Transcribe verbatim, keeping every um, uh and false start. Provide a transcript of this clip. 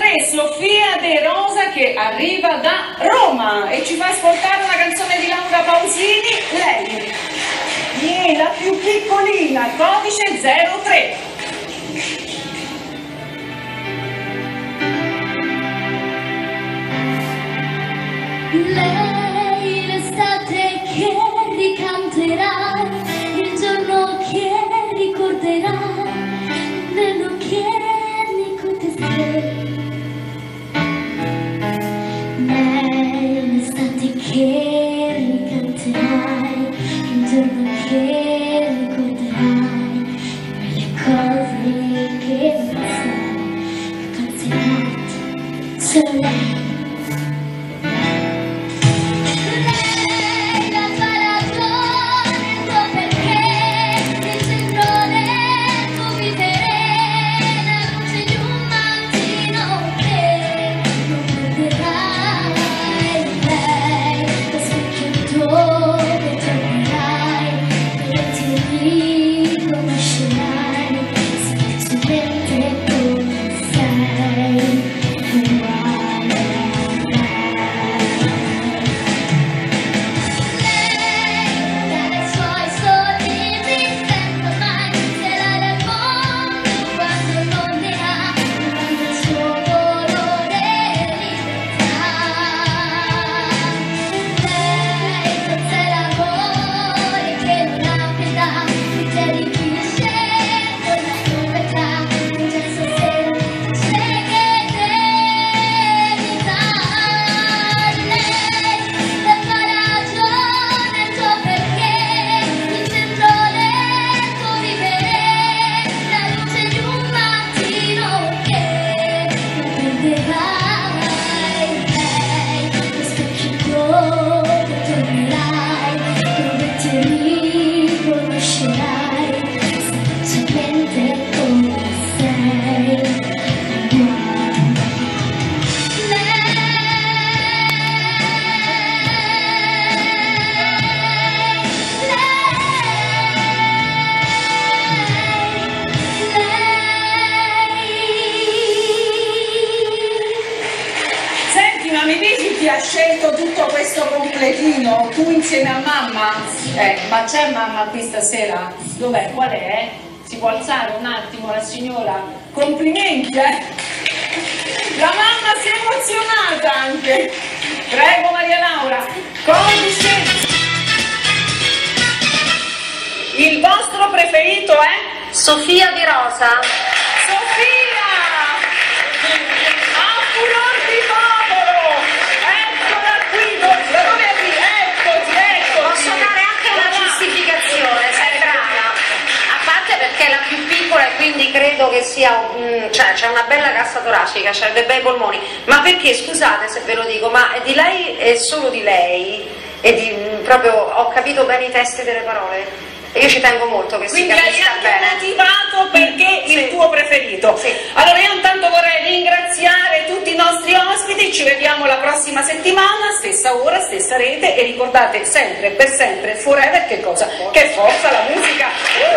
tre, Sofia De Rosa, che arriva da Roma e ci fa ascoltare una canzone di Laura Pausini, Lei. È la più piccolina, codice zero tre. Lei l'estate che ricanterà, il giorno che ricorderà, quello che mi contesterà. Lei l'estate che ricanterai, il giorno che ricorderai, quelle cose che non sai, conservate solo lei. Chi ha scelto tutto questo completino? Tu insieme a mamma? Eh, ma c'è mamma qui stasera? Dov'è? Qual è? Si può alzare un attimo la signora? Complimenti, eh! La mamma si è emozionata anche! Prego Maria Laura! Codice! Il vostro preferito è? Sofia Di Rosa. Sofia! A furor di popolo! Eccola qui! Da dove arrivi? Eccoti, eccoti! Posso dare anche una giustificazione, sei brava. A parte perché è la più piccola e quindi credo che sia, mm, cioè c'è una bella cassa toracica, c'è dei bei polmoni, ma perché, scusate se ve lo dico, ma di lei è solo di lei, e di, mm, proprio ho capito bene i testi delle parole? Io ci tengo molto che quindi si capisca hai anche bene. motivato perché Sì. il tuo preferito. Sì. Allora io intanto vorrei ringraziare tutti i nostri ospiti, ci vediamo la prossima settimana, stessa ora, stessa rete, e ricordate sempre, per sempre, forever, che cosa? Che forza la musica!